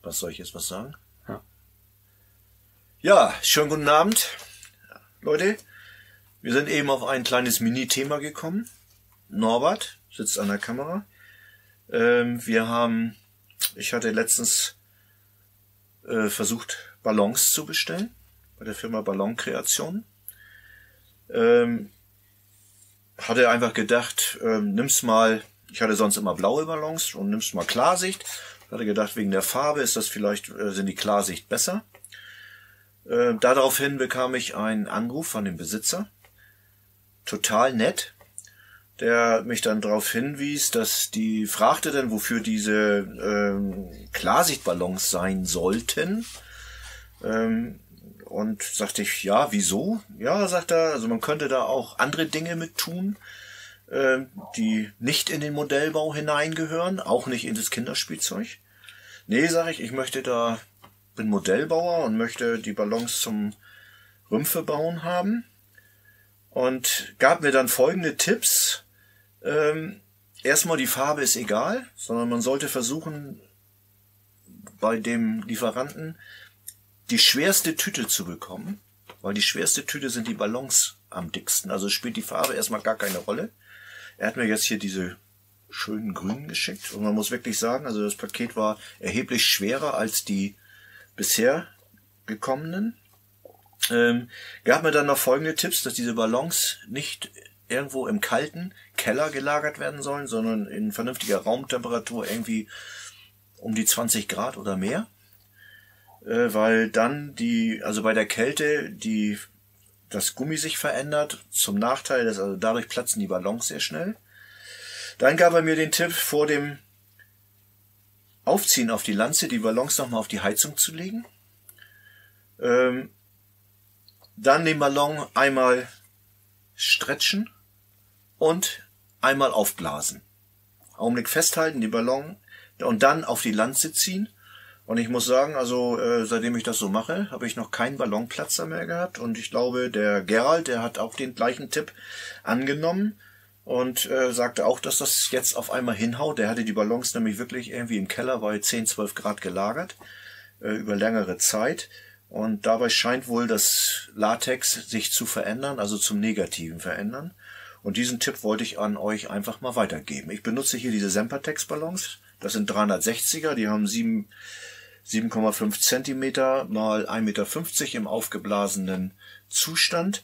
Was soll ich jetzt was sagen? Ja. Ja, schönen guten Abend, Leute. Wir sind eben auf ein kleines Mini-Thema gekommen. Norbert sitzt an der Kamera. Ich hatte letztens versucht, Ballons zu bestellen bei der Firma Ballonkreation. Hatte einfach gedacht, nimm's mal, ich hatte sonst immer blaue Ballons und nimm's mal Klarsicht. Hatte gedacht, wegen der Farbe ist das vielleicht, sind die Klarsicht besser. Daraufhin bekam ich einen Anruf von dem Besitzer. Total nett. Der mich dann darauf hinwies, dass die fragte dann, wofür diese Klarsichtballons sein sollten. Und sagte ich, ja, wieso? Ja, sagt er, also man könnte da auch andere Dinge mit tun, die nicht in den Modellbau hineingehören, auch nicht in das Kinderspielzeug. Nee, sage ich bin Modellbauer und möchte die Ballons zum Rümpfe bauen haben. Und gab mir dann folgende Tipps. Erstmal, die Farbe ist egal, sondern man sollte versuchen, bei dem Lieferanten die schwerste Tüte zu bekommen, weil die schwerste Tüte sind die Ballons am dicksten. Also spielt die Farbe erstmal gar keine Rolle. Er hat mir jetzt hier diese schönen grünen geschickt und man muss wirklich sagen, also das Paket war erheblich schwerer als die bisher gekommenen. Gab mir dann noch folgende Tipps, dass diese Ballons nicht irgendwo im kalten Keller gelagert werden sollen, sondern in vernünftiger Raumtemperatur irgendwie um die 20 Grad oder mehr. Weil dann also bei der Kälte das Gummi sich verändert, zum Nachteil, also dadurch platzen die Ballons sehr schnell. Dann gab er mir den Tipp, vor dem Aufziehen auf die Lanze die Ballons nochmal auf die Heizung zu legen. Dann den Ballon einmal stretchen und einmal aufblasen. Augenblick festhalten, die Ballon und dann auf die Lanze ziehen. Und ich muss sagen, also seitdem ich das so mache, habe ich noch keinen Ballonplatzer mehr gehabt. Und ich glaube, der Gerald, der hat auch den gleichen Tipp angenommen und sagte auch, dass das jetzt auf einmal hinhaut. Der hatte die Ballons nämlich wirklich irgendwie im Keller bei 10, 12 Grad gelagert, über längere Zeit. Und dabei scheint wohl das Latex sich zu verändern, also zum Negativen verändern. Und diesen Tipp wollte ich an euch einfach mal weitergeben. Ich benutze hier diese Sempertex-Ballons. Das sind 360er, die haben 7,5 Zentimeter mal 1,50 Meter im aufgeblasenen Zustand.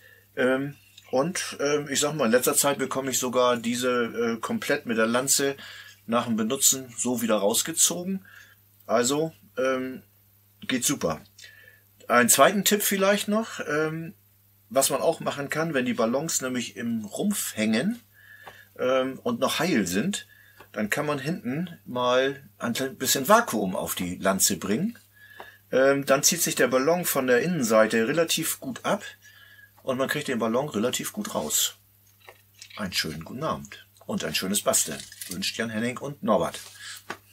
Ich sag mal, in letzter Zeit bekomme ich sogar diese komplett mit der Lanze nach dem Benutzen so wieder rausgezogen. Also geht super. Einen zweiten Tipp vielleicht noch, was man auch machen kann, wenn die Ballons nämlich im Rumpf hängen und noch heil sind, dann kann man hinten mal ein bisschen Vakuum auf die Lanze bringen. Dann zieht sich der Ballon von der Innenseite relativ gut ab und man kriegt den Ballon relativ gut raus. Einen schönen guten Abend und ein schönes Basteln wünscht Jan Henning und Norbert.